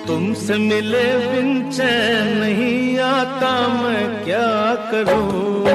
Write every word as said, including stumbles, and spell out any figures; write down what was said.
तुमसे मिले बिन चैन नहीं आता, मैं क्या करूं।